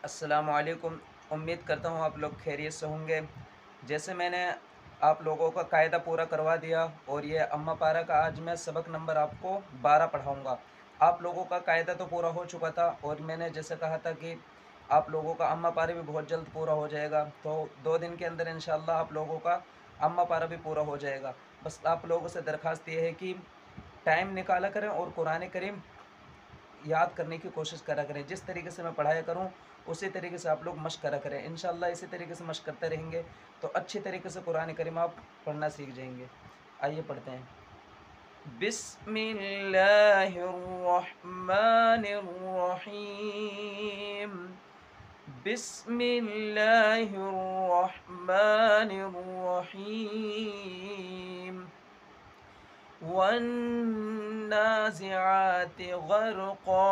अस्सलामुअलैकुम। उम्मीद करता हूँ आप लोग खैरियत से होंगे। जैसे मैंने आप लोगों का कायदा पूरा करवा दिया और ये अम्मा पारा का आज मैं सबक नंबर आपको 12 पढ़ाऊँगा। आप लोगों का कायदा तो पूरा हो चुका था और मैंने जैसे कहा था कि आप लोगों का अम्मा पारा भी बहुत जल्द पूरा हो जाएगा। तो 2 दिन के अंदर इंशाअल्लाह आप लोगों का अम्मा पारा भी पूरा हो जाएगा। बस आप लोगों से दरख्वास्त ये है कि टाइम निकाला करें और कुरान करीम याद करने की कोशिश करा करें। जिस तरीके से मैं पढ़ाया करूँ, उसी तरीके से आप लोग मश्क करा करें। इंशाअल्लाह इसी तरीके से मश्क करते रहेंगे, तो अच्छी तरीके से कुरान करीम आप पढ़ना सीख जाएँगे। आइए पढ़ते हैं। बिस्मिल्लाहिर्रहमानिर्रहीम। बिस्मिल्लाहिर्रहमानिर्रहीम। वन्नाज़िआत ग़र्क़ा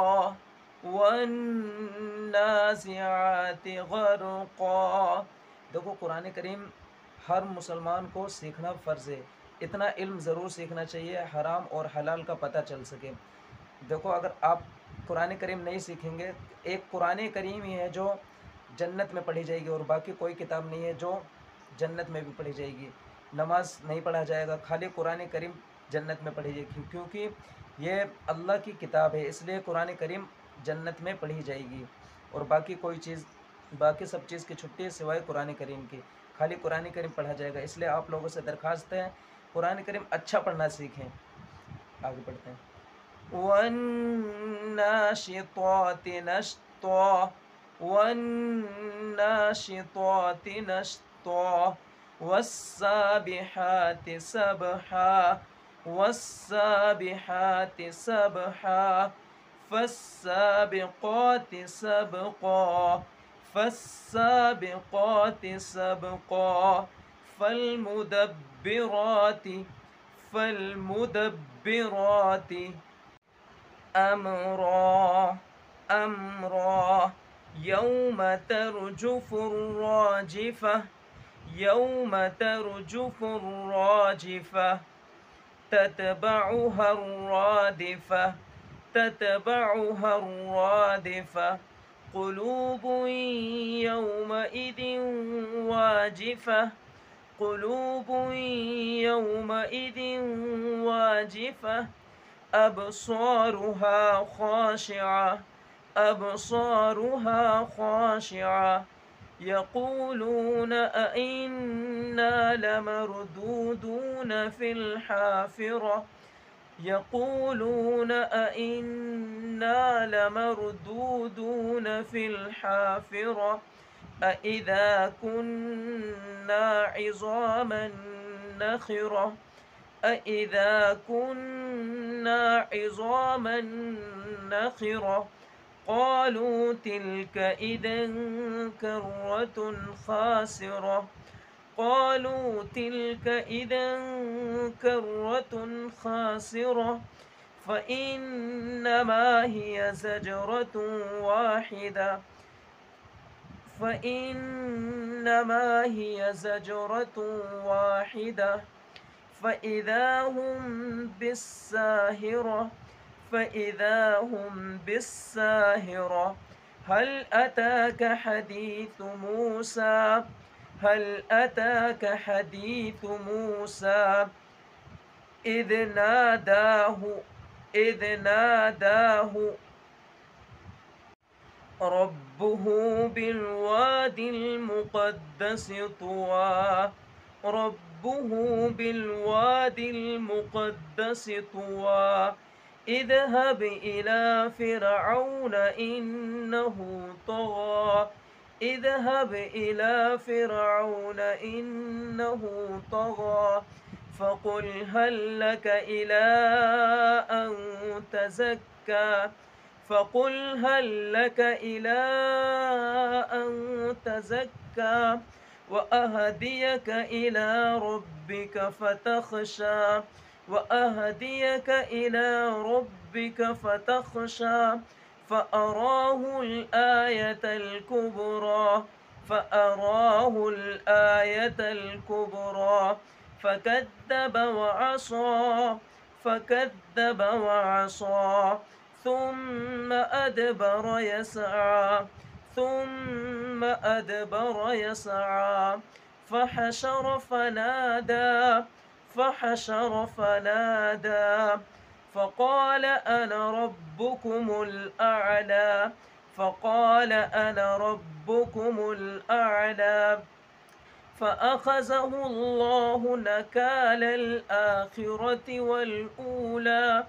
वन्नाज़िआत ग़र्क़ा। देखो कुरान करीम हर मुसलमान को सीखना फ़र्ज़ है। इतना इल्म ज़रूर सीखना चाहिए हराम और हलाल का पता चल सके। देखो अगर आप कुरान करीम नहीं सीखेंगे, एक कुरान करीम ही है जो जन्नत में पढ़ी जाएगी और बाकी कोई किताब नहीं है जो जन्नत में भी पढ़ी जाएगी। नमाज नहीं पढ़ा जाएगा, खाली कुरान करीम जन्नत में पढ़ी जाएगी, क्योंकि ये अल्लाह की किताब है, इसलिए कुरान करीम जन्नत में पढ़ी जाएगी। और बाकी कोई चीज़, बाकी सब चीज़ की छुट्टी है सिवाय कुरान करीम की। खाली कुरान करीम पढ़ा जाएगा। इसलिए आप लोगों से दरख्वास्त है, कुरान करीम अच्छा पढ़ना सीखें। आगे बढ़ते हैं। वन्नाशिताति नश्ता वन्नाशिताति नश्ता वस्साबिहाति सबहा वस्साबिहाति सबहा फस्साबिक़ाति सबक़ा फस्साबिक़ाति सबक़ा फल्मुदब्बिराति फल्मुदब्बिराति अमरा अमरा। यौम तरजुफुर राजिफह यौम तरजुफुर राजिफह ततबअुहा रादिफह ततबअुहा रादिफह क़ुलूबुन यौमइदिन वाजिफह क़ुलूबुन यौमइदिन वाजिफह अबसारुहा ख़ाशिआ अबसारुहा ख़ाशिआ यक़ूलून अइन्ना लमरदूदून फ़िल हाफ़िरह यक़ूलून अइन्ना लमरदूदून फ़िल हाफ़िरह अइज़ा कुन्ना इज़ामन नख़िरह अइज़ा कुन्ना इज़ामन नख़िरह क़ालू तिल्क इज़न कर्रतुन ख़ासिरह क़ालू तिल्क इज़न कर्रतुन ख़ासिरह फ़इन्नमा हिय ज़जरतुन वाहिदा फ़इन्नमा हिय ज़जरतुन वाहिदा फ़इज़ा हुम बिस्साहिरह फ़इज़ा हुम बिस्साहिरह हल अताक हदीथु मूसा हल अताक हदीथु मूसा इज़ नादाहु रब्बुहु बिलवादिल मुक़द्दस तुवा रब्बुहु बिलवादिल मुक़द्दस तुवा इज़हब इला फ़िरऔन इन्नहु तग़ा इज़हब इला फ़िरऔन इन्नहु तग़ा फ़क़ुल हल लक इला अन तज़क्का फ़क़ुल हल लक इला अन तज़क्का वअहदियक इला रब्बिक फ़तख़शा वअहदियक इला रब्बिक फ़तख़शा फ़अराहुल आयतल कुबरा फ़अराहुल आयतल कुबरा फ़कذب वዐصى ثم أدبر يسعى ثم أدبر يسعى فحشر فنادى فقال أنا ربكم الأعلى فأخذه الله نكال الآخرة والأولى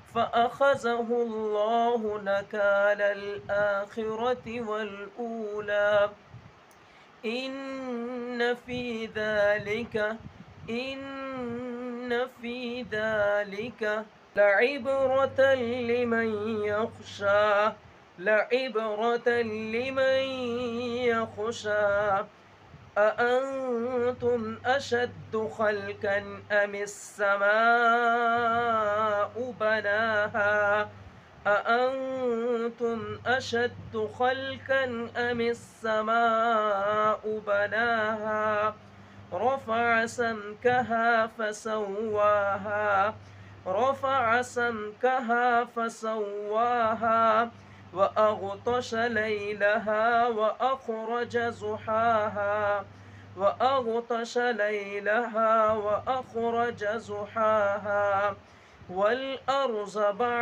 إن في ذلك لعبرة لمن يخشى أأنتم أشد خلقا أم السماء بناها رفع سمكها فسواها وأغطش ليلها وأخرج زحاها والأرض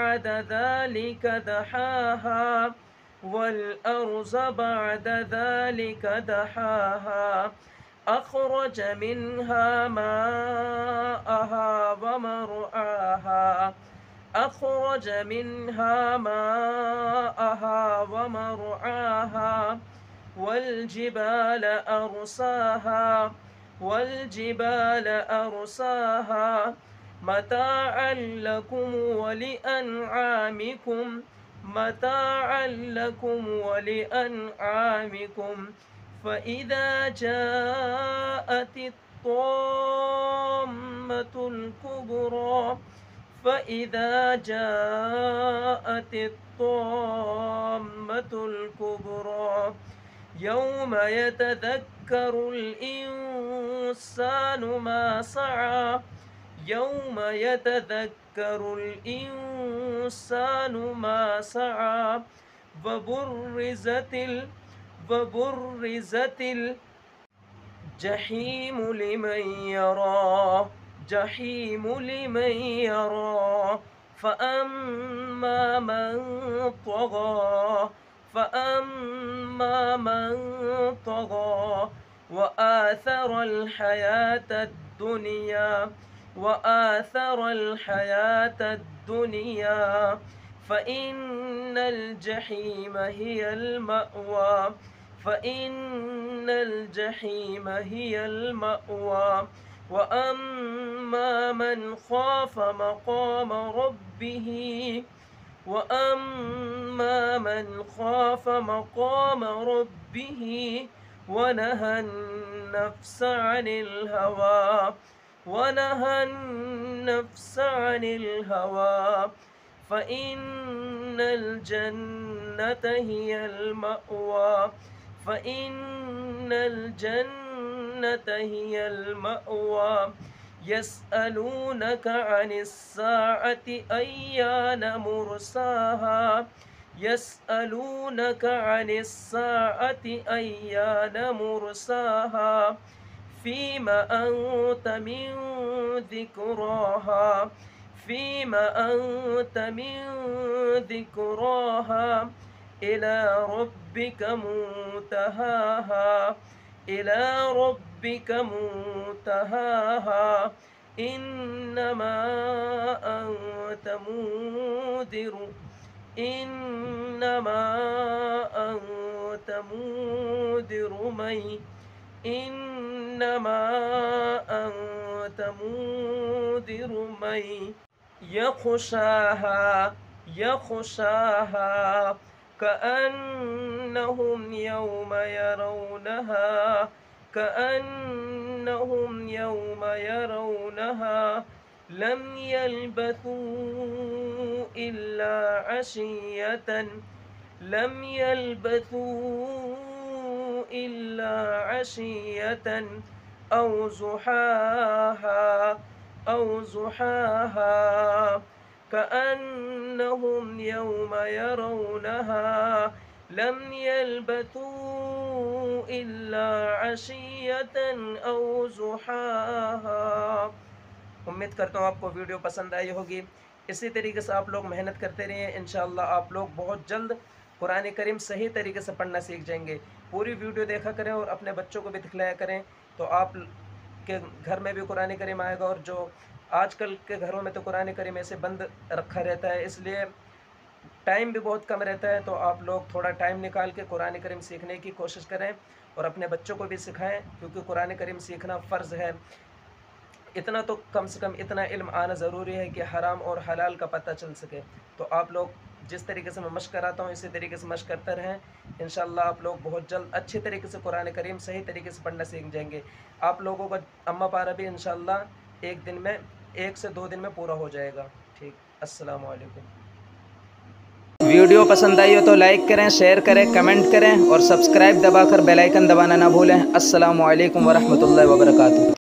بعد ذلك دحاها أخرج منها ماءها ومرعاها والجبال أرساها متاعا لكم ولأنعامكم فإذا جاءت الطامة الكبرى يوم يتذكر الإنسان ما سعى وبرزت الجحيم لمن يرى فأما من طغى وآثر الحياة الدنيا فإن الجحيم هي المأوى وأما من خاف مقام ربه ونهى النفس عن الهوى فإن الجنة هي المأوى يسألونك عن الساعة أيان مرساها فيما أنت من ذكراها إلى ربك منتهاها إنما أنت منذر من يخشاها كأنهم يوم يرونها لم يلبثوا إلا عشية أو ضحاها كأنهم يوم يرونها لم يلبثوا إلا عشية أو ضحاها۔ امید کرتا ہوں آپ کو ویڈیو پسند آئی ہوگی۔ اسی طریقے سے آپ لوگ محنت کرتے رہیے، انشاءاللہ آپ لوگ بہت جلد قرآن کریم صحیح طریقے سے پڑھنا سیکھ جائیں گے۔ پوری ویڈیو دیکھا کریں اور اپنے بچوں کو بھی دکھلایا کریں، تو آپ کے گھر میں بھی قرآن کریم آئے گا۔ اور جو آج کل کے گھروں میں تو قرآن کریم ایسے بند رکھا رہتا ہے، اس لیے ٹائم بھی بہت کم رہتا ہے، تو آپ لوگ تھوڑا ٹائم نکال کے قرآن کریم سیکھنے کی کوشش کریں اور اپنے بچوں کو بھی سکھائیں، کیونکہ قرآن کریم سیکھنا فرض ہے۔ اتنا تو کم سے کم اتنا علم آنا ضروری ہے کہ حرام اور حلال کا پتہ چل سکے۔ تو آپ لوگ جس طریقے سے میں مشق کراتا ہوں اسی طریقے سے مشق کرتے رہیں، انشاءاللہ آپ لوگ بہت جلد اچھی طریقے سے قرآن کریم صحیح طریقے سے پڑھنا سیکھ جائیں گے۔ آپ لوگوں کا اما پارا بھی انشاءاللہ ایک دن میں 1 سے 2 دن میں پورا ہو جائے گا۔ ٹھیک، السلام علیکم۔ ویڈیو پسند آئی ہو تو لائک کریں، شیئر کریں، کمنٹ کریں اور سبسکرائب دبا کر بیل آئیکن دبانا نہ بھولیں۔ السلام علیکم ورحمۃ اللہ وبرکاتہ۔